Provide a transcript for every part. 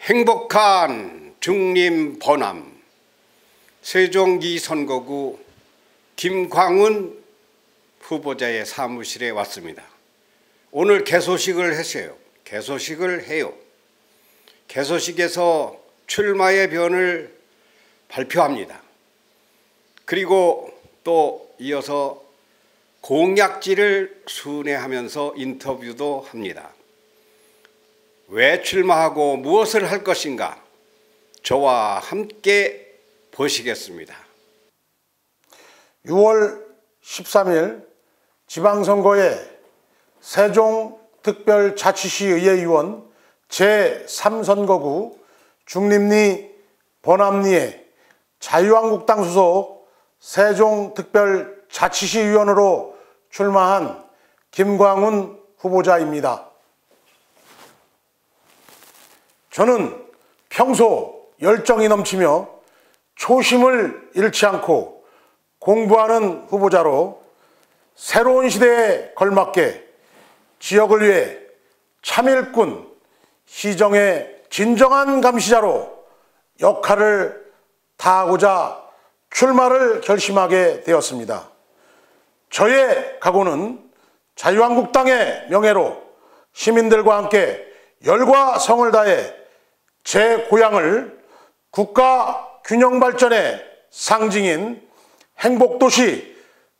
행복한 중림 번암 세종 2선거구 김광훈 후보자의 사무실에 왔습니다. 오늘 개소식을 했어요. 개소식을 해요. 개소식에서 출마의 변을 발표합니다. 그리고 또 이어서 공약지를 순회하면서 인터뷰도 합니다. 왜 출마하고 무엇을 할 것인가? 저와 함께 보시겠습니다. 6월 13일 지방선거에 세종특별자치시의회 의원 제3선거구 중림리 번암리에 자유한국당 소속 세종특별자치시 의원으로 출마한 김광훈 후보자입니다. 저는 평소 열정이 넘치며 초심을 잃지 않고 공부하는 후보자로 새로운 시대에 걸맞게 지역을 위해 참일꾼, 시정의 진정한 감시자로 역할을 다하고자 출마를 결심하게 되었습니다. 저의 각오는 자유한국당의 명예로 시민들과 함께 열과 성을 다해 제 고향을 국가 균형 발전의 상징인 행복도시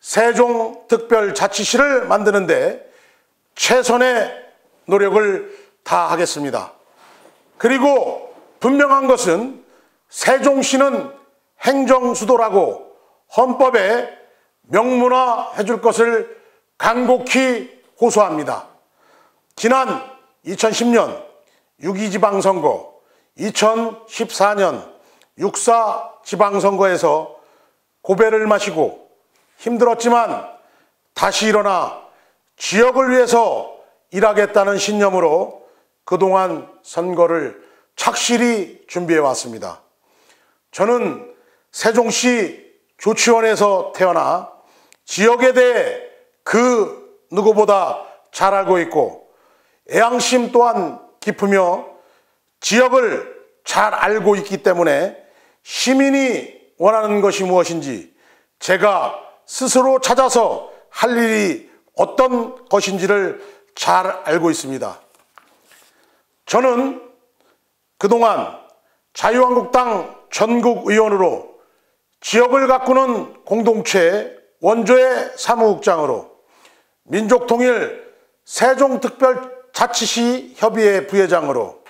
세종특별자치시를 만드는 데 최선의 노력을 다하겠습니다. 그리고 분명한 것은 세종시는 행정수도라고 헌법에 명문화해 줄 것을 간곡히 호소합니다. 지난 2010년 6.2 지방선거, 2014년 6.4 지방선거에서 고배를 마시고 힘들었지만 다시 일어나 지역을 위해서 일하겠다는 신념으로 그동안 선거를 착실히 준비해 왔습니다. 저는 세종시 조치원에서 태어나 지역에 대해 그 누구보다 잘 알고 있고 애양심 또한 깊으며 지역을 잘 알고 있기 때문에 시민이 원하는 것이 무엇인지 제가 스스로 찾아서 할 일이 어떤 것인지를 잘 알고 있습니다. 저는 그동안 자유한국당 전국의원으로 지역을 가꾸는 공동체 원조의 사무국장으로 민족통일 세종특별자치시 협의회 부회장으로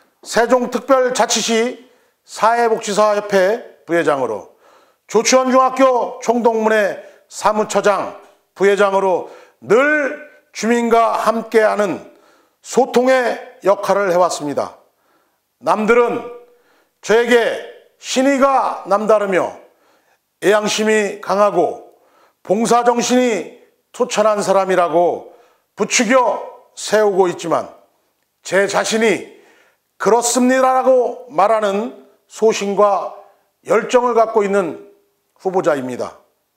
세종특별자치시 사회복지사협회 부회장으로 조치원중학교 총동문회 사무처장 부회장으로 늘 주민과 함께하는 소통의 역할을 해왔습니다. 남들은 저에게 신의가 남다르며 애양심이 강하고 봉사정신이 투철한 사람이라고 부추겨 세우고 있지만 제 자신이 그렇습니다라고 말하는 소신과 열정을 갖고 있는 후보자입니다.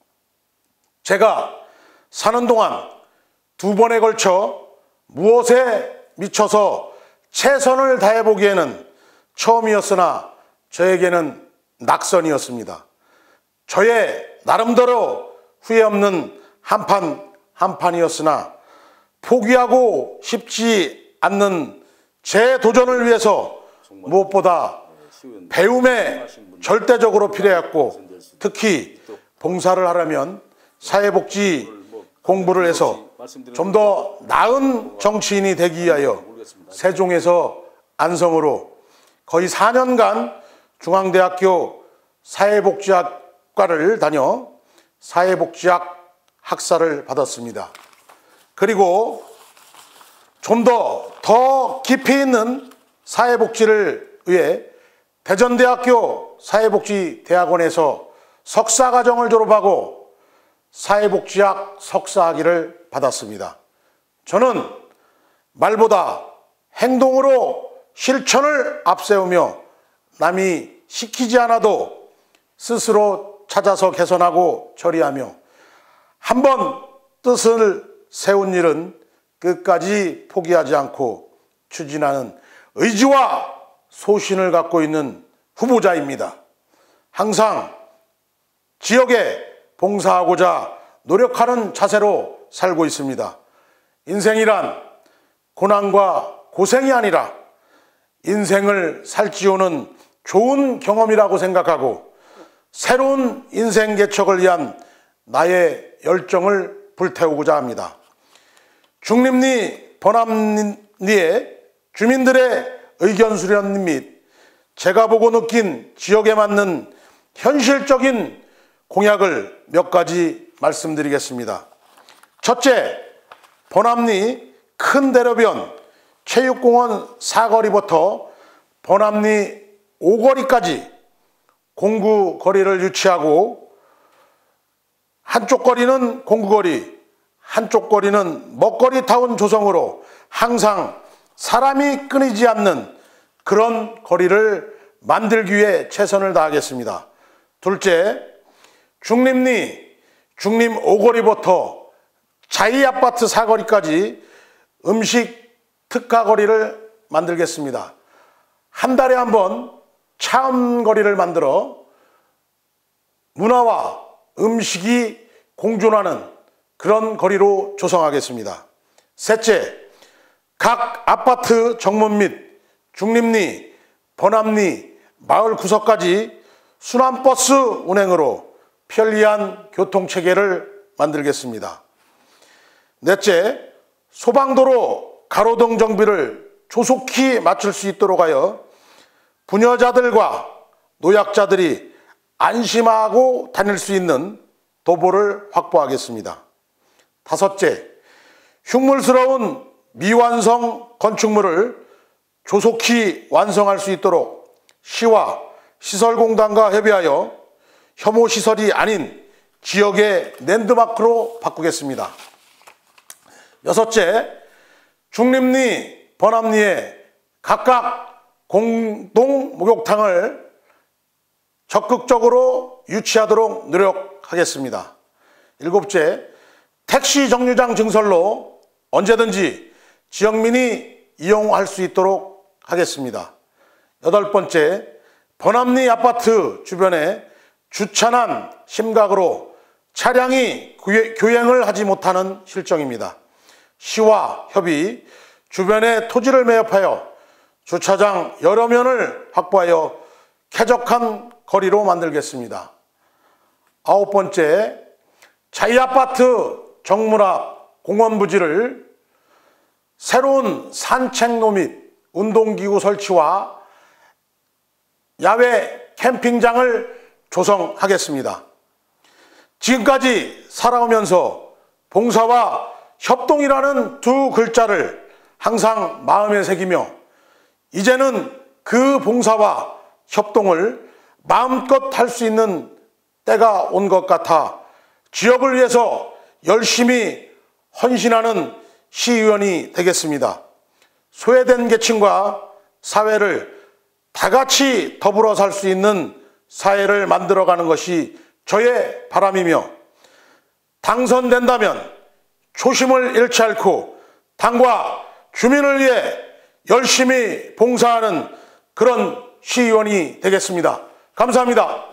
제가 사는 동안 두 번에 걸쳐 무엇에 미쳐서 최선을 다해보기에는 처음이었으나 저에게는 낙선이었습니다. 저의 나름대로 후회 없는 한판이었으나 포기하고 싶지 않는 제 도전을 위해서 무엇보다 배움에 절대적으로 필요했고 특히 봉사를 하려면 사회복지 공부를 해서 좀 더 나은 정치인이 되기 위하여 세종에서 안성으로 거의 4년간 중앙대학교 사회복지학과를 다녀 사회복지학 학사를 받았습니다. 그리고 좀 더 깊이 있는 사회복지를 위해 대전대학교 사회복지대학원에서 석사과정을 졸업하고 사회복지학 석사학위를 받았습니다. 저는 말보다 행동으로 실천을 앞세우며 남이 시키지 않아도 스스로 찾아서 개선하고 처리하며 한번 뜻을 세운 일은 끝까지 포기하지 않고 추진하는 의지와 소신을 갖고 있는 후보자입니다. 항상 지역에 봉사하고자 노력하는 자세로 살고 있습니다. 인생이란 고난과 고생이 아니라 인생을 살찌우는 좋은 경험이라고 생각하고 새로운 인생 개척을 위한 나의 열정을 불태우고자 합니다. 중림리 번암리의 주민들의 의견 수렴 및 제가 보고 느낀 지역에 맞는 현실적인 공약을 몇 가지 말씀드리겠습니다. 첫째, 번암리 큰 대로변 체육공원 사거리부터 번암리 5거리까지 공구거리를 유치하고 한쪽 거리는 공구거리, 한쪽 거리는 먹거리 타운 조성으로 항상 사람이 끊이지 않는 그런 거리를 만들기 위해 최선을 다하겠습니다. 둘째, 중림리 중림 5거리부터 자이아파트 사거리까지 음식 특화거리를 만들겠습니다. 한 달에 한 번 체험거리를 만들어 문화와 음식이 공존하는 그런 거리로 조성하겠습니다. 셋째, 각 아파트 정문 및 중림리, 번암리, 마을 구석까지 순환버스 운행으로 편리한 교통체계를 만들겠습니다. 넷째, 소방도로 가로등 정비를 조속히 마칠 수 있도록 하여 부녀자들과 노약자들이 안심하고 다닐 수 있는 도보를 확보하겠습니다. 다섯째, 흉물스러운 미완성 건축물을 조속히 완성할 수 있도록 시와 시설공단과 협의하여 혐오시설이 아닌 지역의 랜드마크로 바꾸겠습니다. 여섯째, 중림리, 번암리에 각각 공동 목욕탕을 적극적으로 유치하도록 노력하겠습니다. 일곱째, 택시 정류장 증설로 언제든지 지역민이 이용할 수 있도록 하겠습니다. 여덟 번째, 번암리 아파트 주변에 주차난 심각으로 차량이 교행을 하지 못하는 실정입니다. 시와 협의, 주변에 토지를 매입하여 주차장 여러 면을 확보하여 쾌적한 거리로 만들겠습니다. 아홉 번째, 자이아파트 정문앞 공원 부지를 새로운 산책로 및 운동기구 설치와 야외 캠핑장을 조성하겠습니다. 지금까지 살아오면서 봉사와 협동이라는 두 글자를 항상 마음에 새기며 이제는 그 봉사와 협동을 마음껏 할 수 있는 때가 온 것 같아 지역을 위해서 열심히 헌신하는 시의원이 되겠습니다. 소외된 계층과 사회를 다 같이 더불어 살 수 있는 사회를 만들어가는 것이 저의 바람이며 당선된다면 초심을 잃지 않고 당과 주민을 위해 열심히 봉사하는 그런 시의원이 되겠습니다. 감사합니다.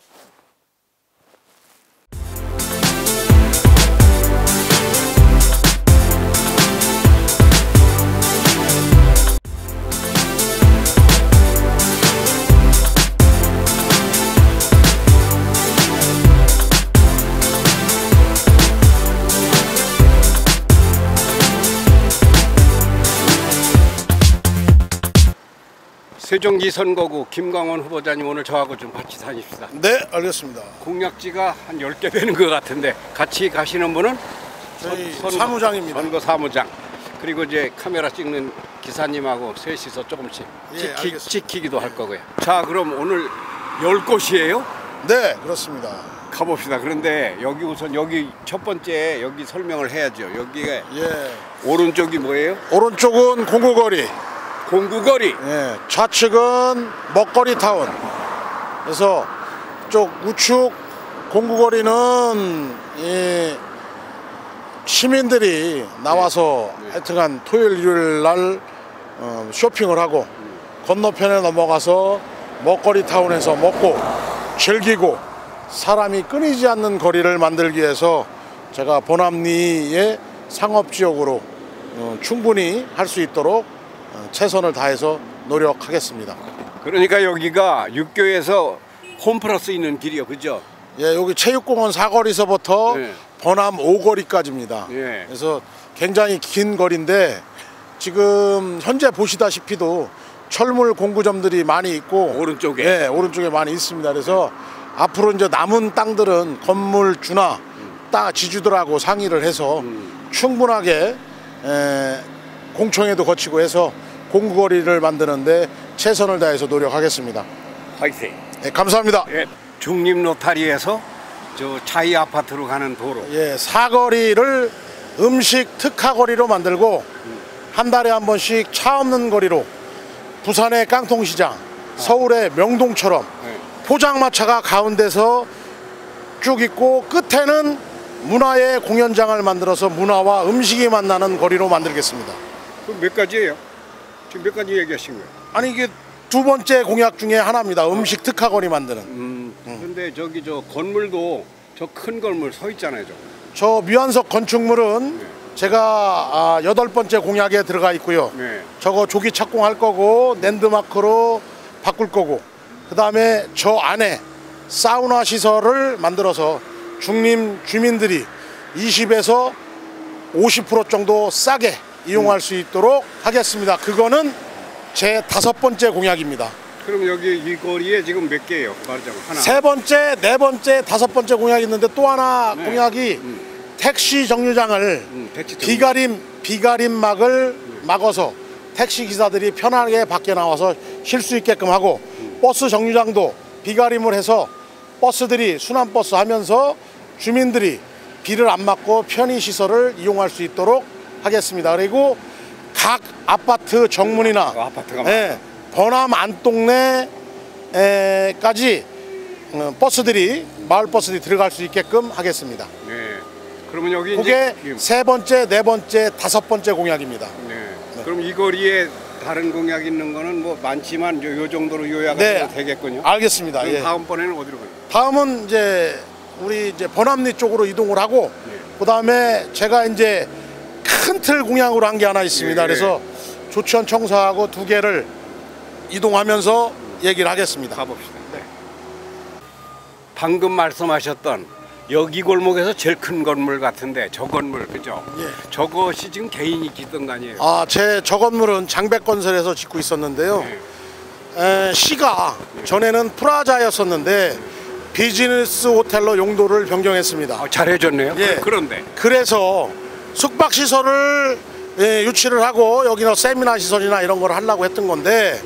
세종시 선거구 김광원 후보자님, 오늘 저하고 좀 같이 다닙시다. 네, 알겠습니다. 공약지가 한 10개 되는 것 같은데 같이 가시는 분은 저희 사무장입니다. 선거 사무장. 그리고 이제 카메라 찍는 기사님하고 셋이서 조금씩 지키기도 할 거고요. 자, 그럼 오늘 10곳이에요? 네, 그렇습니다. 가봅시다. 그런데 여기 우선 여기 첫 번째 여기 설명을 해야죠. 여기가 예. 오른쪽이 뭐예요? 오른쪽은 공구거리. 공구거리. 예, 좌측은 먹거리 타운. 그래서 쪽 우측 공구거리는 이 시민들이 나와서 하여튼간 토요일 일요일 날 쇼핑을 하고 건너편에 넘어가서 먹거리 타운에서 먹고 즐기고 사람이 끊이지 않는 거리를 만들기 위해서 제가 보남리의 상업지역으로 충분히 할 수 있도록 최선을 다해서 노력하겠습니다. 그러니까 여기가 육교에서 홈플러스 있는 길이요, 그죠? 예, 여기 체육공원 사거리서부터 네. 번암 5거리까지입니다. 예. 그래서 굉장히 긴 거리인데 지금 현재 보시다시피도 철물 공구점들이 많이 있고 오른쪽에. 예, 오른쪽에 많이 있습니다. 그래서 앞으로 이제 남은 땅들은 건물주나 지주들하고 상의를 해서 충분하게 공청회도 거치고 해서 공구거리를 만드는데 최선을 다해서 노력하겠습니다. 화이팅. 네, 감사합니다. 예. 중림 로타리에서 저 차이 아파트로 가는 도로. 예, 사거리를 음식 특화거리로 만들고 한 달에 한 번씩 차 없는 거리로 부산의 깡통시장, 서울의 명동처럼 네. 포장마차가 가운데서 쭉 있고 끝에는 문화의 공연장을 만들어서 문화와 음식이 만나는 거리로 만들겠습니다. 그럼 몇 가지예요? 지금 몇 가지 얘기하신 거예요? 아니 이게 두 번째 공약 중에 하나입니다. 음식 특화거리 만드는. 근데 저기 저 건물도 저 큰 건물 서 있잖아요. 저 미완석 건축물은 제가 8번째 공약에 들어가 있고요. 네. 저거 조기 착공할 거고 랜드마크로 바꿀 거고 그 다음에 저 안에 사우나 시설을 만들어서 중림 주민들이 20에서 50% 정도 싸게 이용할 수 있도록 하겠습니다. 그거는 제 5번째 공약입니다. 그럼 여기 이 거리에 지금 몇 개예요? 말하자면 하나. 세 번째, 네 번째, 5번째 공약이 있는데 또 하나 네. 공약이 택시 정류장을 택시 정류장. 비가림막을 막아서 택시 기사들이 편하게 밖에 나와서 쉴 수 있게끔 하고 버스 정류장도 비가림을 해서 버스들이 순환버스 하면서 주민들이 비를 안 맞고 편의 시설을 이용할 수 있도록 하겠습니다. 그리고 각 아파트 정문이나 아파트가 번암 안동네까지 버스들이 마을 버스들이 들어갈 수 있게끔 하겠습니다. 네. 그러면 여기 그게 이제 세 번째, 네 번째, 5번째 공약입니다. 네. 그럼 이 거리에 다른 공약 있는 거는 뭐 많지만 요 정도로 요약이 되겠군요. 알겠습니다. 그럼 예. 다음번에는 어디로 가요? 다음은 이제 우리 이제 번암리 쪽으로 이동을 하고 그다음에 제가 이제 큰 틀 공약으로 한 게 하나 있습니다. 그래서 조치원 청사하고 2개를 이동하면서 얘기를 하겠습니다. 가봅시다. 네. 방금 말씀하셨던 여기 골목에서 제일 큰 건물 같은데 저 건물 그죠? 예. 저것이 지금 개인이 짓던 거 아니에요? 저 건물은 장백건설에서 짓고 있었는데요. 시가 전에는 프라자였었는데 비즈니스 호텔로 용도를 변경했습니다. 잘해줬네요. 예. 그런데 그래서 숙박시설을 유치를 하고 여기는 세미나 시설이나 이런 걸 하려고 했던 건데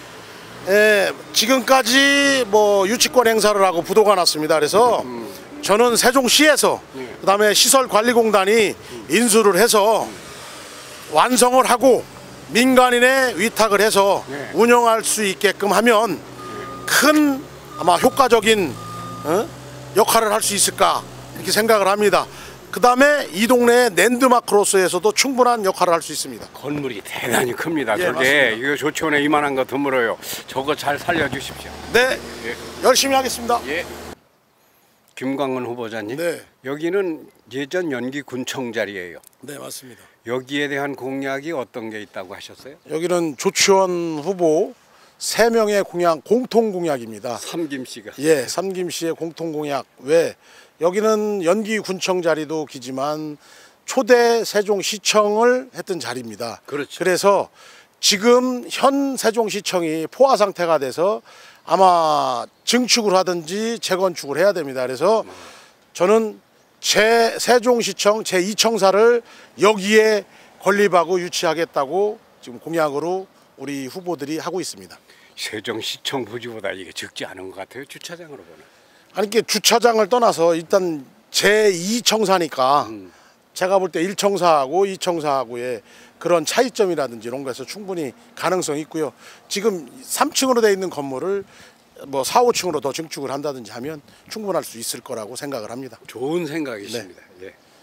지금까지 뭐 유치권 행사를 하고 부도가 났습니다. 그래서 저는 세종시에서 그다음에 시설관리공단이 인수를 해서 완성을 하고 민간인에 위탁을 해서 운영할 수 있게끔 하면 큰 아마 효과적인 역할을 할 수 있을까 이렇게 생각을 합니다. 그 다음에 이 동네의 랜드마크로서에서도 충분한 역할을 할 수 있습니다. 건물이 대단히 큽니다. 예, 저게 맞습니다. 이거 조치원에 이만한 거 드물어요. 저거 잘 살려주십시오. 네, 예. 열심히 하겠습니다. 예. 김광은 후보자님. 네. 여기는 예전 연기군청 자리예요. 네, 맞습니다. 여기에 대한 공약이 어떤 게 있다고 하셨어요? 여기는 조치원 후보 3명의 공약, 공통 공약입니다. 삼김 씨가. 예, 삼김 씨의 공통 공약 외 여기는 연기군청 자리도 기지만 초대 세종시청을 했던 자리입니다. 그렇죠. 그래서 지금 현 세종시청이 포화 상태가 돼서 아마 증축을 하든지 재건축을 해야 됩니다. 그래서 저는 세종시청 제2청사를 여기에 건립하고 유치하겠다고 지금 공약으로 우리 후보들이 하고 있습니다. 세종시청 부지보다 이게 적지 않은 것 같아요. 주차장으로 보는. 아니 이게 주차장을 떠나서 일단 제2청사니까 제가 볼 때 1청사하고 2청사하고의 그런 차이점이라든지 이런 거에서 충분히 가능성이 있고요. 지금 3층으로 되어 있는 건물을 뭐 4, 5층으로 더 증축을 한다든지 하면 충분할 수 있을 거라고 생각을 합니다. 좋은 생각이십니다. 예.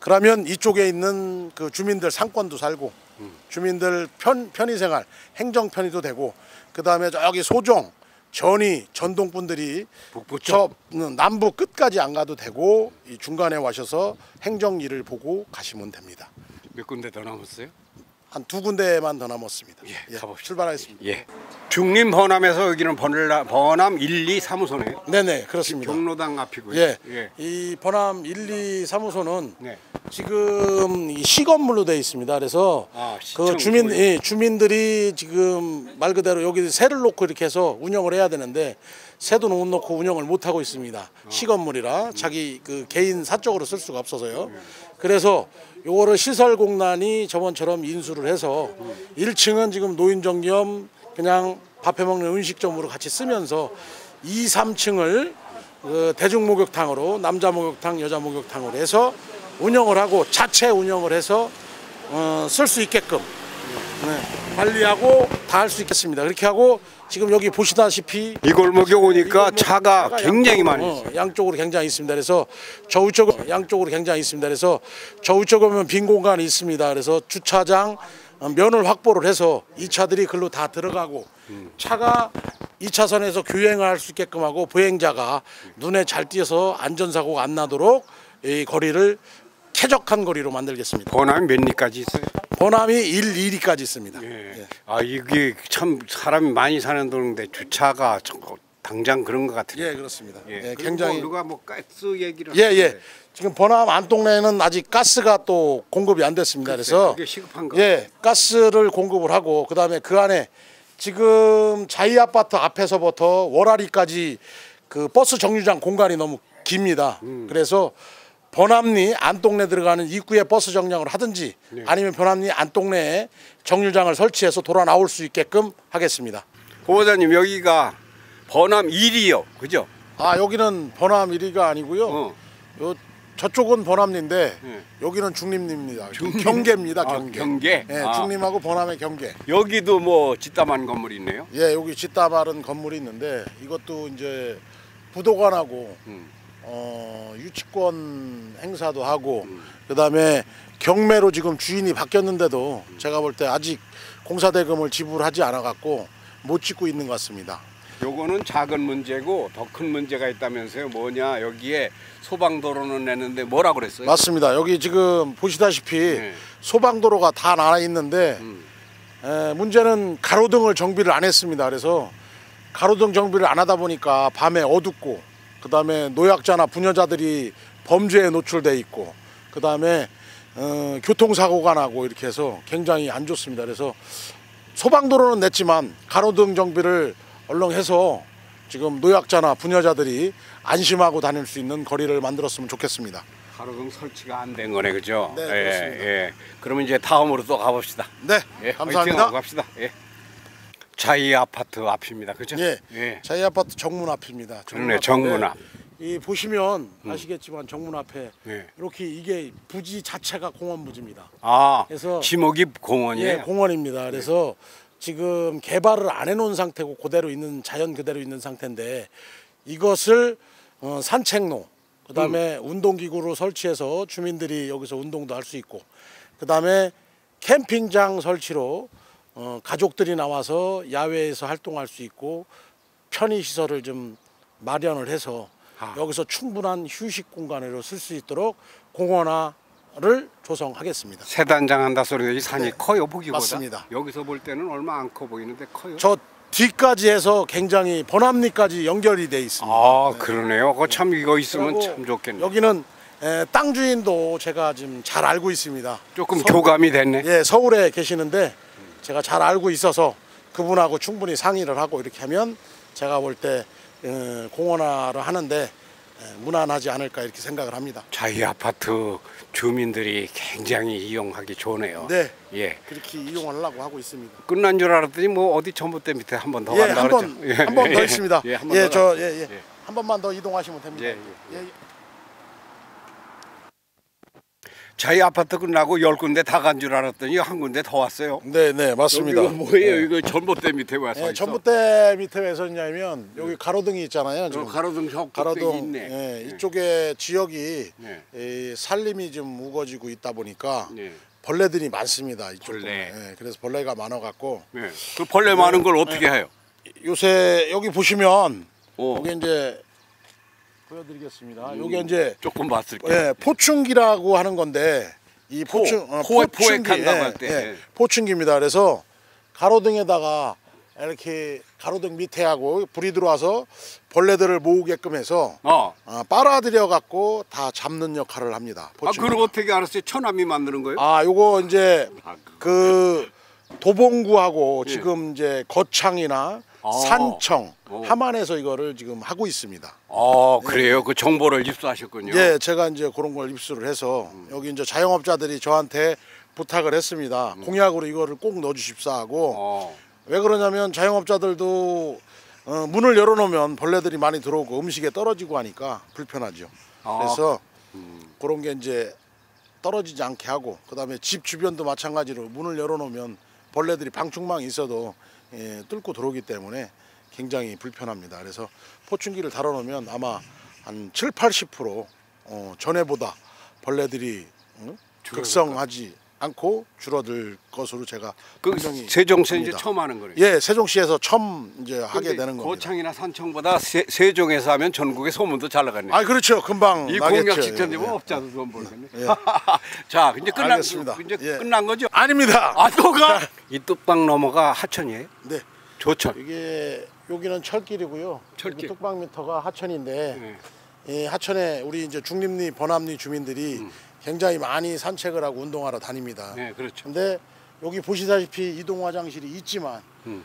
그러면 이쪽에 있는 그 주민들 상권도 살고 주민들 편의생활 행정 편의도 되고 그 다음에 저기 소종 전이 전동분들이 저 남부 끝까지 안 가도 되고 이 중간에 와셔서 행정 일을 보고 가시면 됩니다. 몇 군데 더 남았어요? 한 2군데만 더 남았습니다. 예, 가봅시다. 출발하겠습니다. 예. 중림 번암에서 여기는 번암 1, 2 사무소네요. 네네 그렇습니다. 경로당 앞이고요. 예. 예. 이 번암 1, 2 사무소는 네. 지금 이 시건물로 되어 있습니다. 그래서 그 주민들이 지금 말 그대로 여기 새를 놓고 이렇게 해서 운영을 해야 되는데 새도 못 놓고 운영을 못 하고 있습니다. 시건물이라 자기 그 개인 사적으로 쓸 수가 없어서요. 그래서 요거를 시설공단이 저번처럼 인수를 해서 1층은 지금 노인정 겸 그냥 밥해 먹는 음식점으로 같이 쓰면서 2, 3층을 그 대중목욕탕으로 남자 목욕탕, 여자 목욕탕으로 해서 운영을 하고 자체 운영을 해서 쓸 수 있게끔 관리하고 다 할 수 있겠습니다. 그렇게 하고 지금 여기 보시다시피 이 골목에 오니까 차가 굉장히 많이 있어요. 양쪽으로 굉장히 있습니다. 그래서 저우쪽 양쪽으로 굉장히 있습니다. 그래서 저우쪽에 보면 빈 공간이 있습니다. 그래서 주차장 면을 확보를 해서 이 차들이 글로 다 들어가고 차가 2차선에서 교행을 할 수 있게끔 하고 보행자가 눈에 잘 띄어서 안전사고가 안 나도록 이 거리를 쾌적한 거리로 만들겠습니다. 번암이 몇 리까지 있어요? 번암이 1, 2리까지 있습니다. 예. 예. 아 이게 참 사람이 많이 사는 동네인데 주차가 당장 그런 것 같아요. 예, 그렇습니다. 예. 굉장히 누가 뭐 가스 얘기를 예. 지금 번암 안동네에는 아직 가스가 또 공급이 안 됐습니다. 그래서 그게 시급한 거. 예, 가스를 공급을 하고 그다음에 그 안에 지금 자이 아파트 앞에서부터 월아리까지 그 버스 정류장 공간이 너무 깁니다. 그래서 번암리 안동네 들어가는 입구에 버스 정량을 하든지 아니면 번암리 안동네에 정류장을 설치해서 돌아 나올 수 있게끔 하겠습니다. 고보자님 여기가 번암 1이요, 그죠? 아 여기는 번암 1위가 아니고요. 요 저쪽은 번암리인데 여기는 중림리입니다. 경계입니다. 경계. 경계. 예, 중림하고 번암의 경계. 여기도 뭐 짓담한 건물이 있네요. 예, 여기 짓담한 건물이 있는데 이것도 이제 부도관하고 유치권 행사도 하고 그다음에 경매로 지금 주인이 바뀌었는데도 제가 볼 때 아직 공사대금을 지불하지 않아 갖고 못 짓고 있는 것 같습니다. 요거는 작은 문제고 더 큰 문제가 있다면서요. 뭐냐, 여기에 소방도로는 내는데 뭐라 그랬어요? 맞습니다. 여기 지금 보시다시피 소방도로가 다 나와 있는데 문제는 가로등을 정비를 안 했습니다. 그래서 가로등 정비를 안 하다 보니까 밤에 어둡고 그 다음에 노약자나 부녀자들이 범죄에 노출돼 있고 그 다음에 교통사고가 나고 이렇게 해서 굉장히 안 좋습니다. 그래서 소방도로는 냈지만 가로등 정비를 얼른 해서 지금 노약자나 부녀자들이 안심하고 다닐 수 있는 거리를 만들었으면 좋겠습니다. 가로등 설치가 안 된 거네, 그죠? 네, 그렇습니다. 예. 그러면 이제 다음으로 또 가봅시다. 네, 예, 감사합니다. 갑시다. 예. 자이 아파트 앞입니다, 그죠? 예. 자이 아파트 정문 앞입니다. 그러네, 정문 앞. 이 보시면 아시겠지만 정문 앞에 예. 이렇게 이게 부지 자체가 공원 부지입니다. 아, 그래서 지목이 공원이에요? 예, 공원입니다. 그래서 지금 개발을 안 해놓은 상태고 그대로 있는 자연 그대로 있는 상태인데 이것을 산책로 그다음에 운동기구로 설치해서 주민들이 여기서 운동도 할 수 있고 그다음에 캠핑장 설치로 가족들이 나와서 야외에서 활동할 수 있고 편의시설을 좀 마련을 해서 여기서 충분한 휴식 공간으로 쓸 수 있도록 공원화를 조성하겠습니다. 새 단장한다 소리가 이 산이 커요, 보기보다. 맞습니다. 여기서 볼 때는 얼마 안 커 보이는데 커요. 저 뒤까지 해서 굉장히 번암리까지 연결이 돼 있습니다. 아, 그러네요. 그거 참 이거 있으면 참 좋겠네요. 여기는 땅 주인도 제가 지금 잘 알고 있습니다. 조금 교감이 됐네. 예, 서울에 계시는데 제가 잘 알고 있어서 그분하고 충분히 상의를 하고 이렇게 하면 제가 볼 때 공원화를 하는데 무난하지 않을까 이렇게 생각을 합니다. 자이 아파트 주민들이 굉장히 이용하기 좋네요. 네, 예. 그렇게 이용하려고 하고 있습니다. 끝난 줄 알았더니 뭐 어디 전봇대 밑에 한 번 더 예, 간다 그랬죠. 한 번 더 있습니다. 예, 한 번만 더 이동하시면 됩니다. 예. 저희 아파트 끝나고 10군데 다 간 줄 알았더니 한 군데 더 왔어요. 네, 맞습니다. 여기가 뭐예요? 네. 이거 전봇대 밑에 와서 네, 있어. 전봇대 밑에 왜 서있냐면 여기 가로등이 있잖아요. 지금. 가로등 가로등 있네. 네, 이쪽에 지역이 네. 이 산림이 좀 우거지고 있다 보니까 네. 벌레들이 많습니다. 이쪽 벌레. 네, 그래서 벌레가 많아갖고 네. 그 벌레 많은 걸 어떻게 해요? 요새 여기 보시면 어. 여기 이제 보여드리겠습니다. 여기 이제 조금 봤을게요. 예, 포충기라고 하는 건데 이 포획한다고 할 때. 예, 포충기입니다. 그래서 가로등에다가 이렇게 가로등 밑에 하고 불이 들어와서 벌레들을 모으게끔 해서 빨아들여 갖고 다 잡는 역할을 합니다. 포충기가. 그걸 어떻게 알았어요? 처남이 만드는 거예요? 요거 이제 그 도봉구하고 예. 지금 이제 거창이나 산청, 함안에서 이거를 지금 하고 있습니다. 그래요? 예. 그 정보를 입수하셨군요. 예, 제가 이제 그런 걸 입수를 해서 여기 이제 자영업자들이 저한테 부탁을 했습니다. 공약으로 이거를 꼭 넣어주십사 하고 왜 그러냐면 자영업자들도 문을 열어놓으면 벌레들이 많이 들어오고 음식에 떨어지고 하니까 불편하죠. 그래서 그런 게 이제 떨어지지 않게 하고 그다음에 집 주변도 마찬가지로 문을 열어놓으면 벌레들이 방충망이 있어도 뚫고 들어오기 때문에 굉장히 불편합니다. 그래서 포충기를 달아놓으면 아마 한 7~80% 전에보다 벌레들이 극성하지 않고 줄어들 것으로 제가 분명히 세종시에 이제 봅니다. 처음 하는 거예요. 예, 세종시에서 처음 이제 하게 되는 겁니다. 고창이나 산청보다 세종에서 하면 전국에 소문도 잘 나가네요. 그렇죠. 금방 이 나겠죠. 공약 직전이면 업자도 좀 모르겠네. 자, 이제 끝난 거죠? 아닙니다. 또 가? 이 뚝방 넘어가 하천이에요? 네. 조천. 이게 여기는 철길이고요. 철길. 뚝방 미터가 하천인데 하천에 우리 이제 중림리 번암리 주민들이 굉장히 많이 산책을 하고 운동하러 다닙니다. 네, 그렇죠. 근데 여기 보시다시피 이동 화장실이 있지만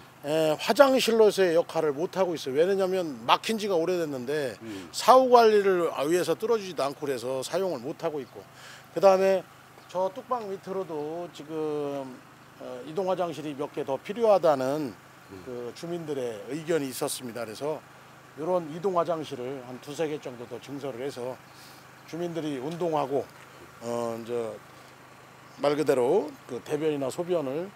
화장실로서의 역할을 못 하고 있어요. 왜냐하면 막힌 지가 오래됐는데 사후 관리를 위해서 뚫어주지도 않고 그래서 사용을 못 하고 있고, 그 다음에 저 뚝방 밑으로도 지금 이동 화장실이 몇 개 더 필요하다는 그 주민들의 의견이 있었습니다. 그래서 이런 이동 화장실을 한 2~3개 정도 더 증설을 해서 주민들이 운동하고 이제 말 그대로 그 대변이나 소변을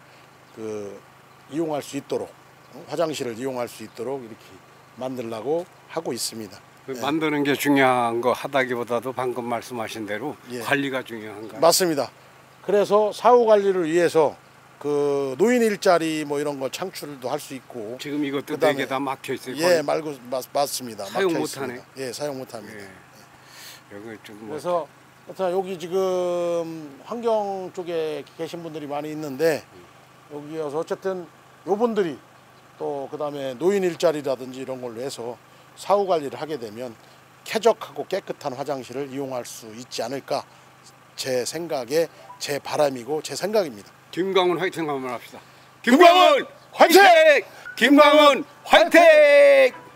이용할 수 있도록 화장실을 이용할 수 있도록 이렇게 만들려고 하고 있습니다. 만드는 게 중요한 거 하다기보다도 방금 말씀하신 대로 관리가 중요한가요? 맞습니다. 그래서 사후 관리를 위해서 그 노인 일자리 뭐 이런 거 창출도 할 수 있고. 지금 이것도 4개 다 막혀 있어요. 예, 맞습니다. 사용 못하네. 예, 사용 못합니다. 여기 좀 그래서 여기 지금 환경 쪽에 계신 분들이 많이 있는데 여기여서 어쨌든 요분들이 또 그다음에 노인 일자리라든지 이런 걸로 해서 사후 관리를 하게 되면 쾌적하고 깨끗한 화장실을 이용할 수 있지 않을까, 제 생각에 제 바람이고 제 생각입니다. 김광훈 화이팅 한번 합시다. 김광훈 화이팅! 김광훈 화이팅!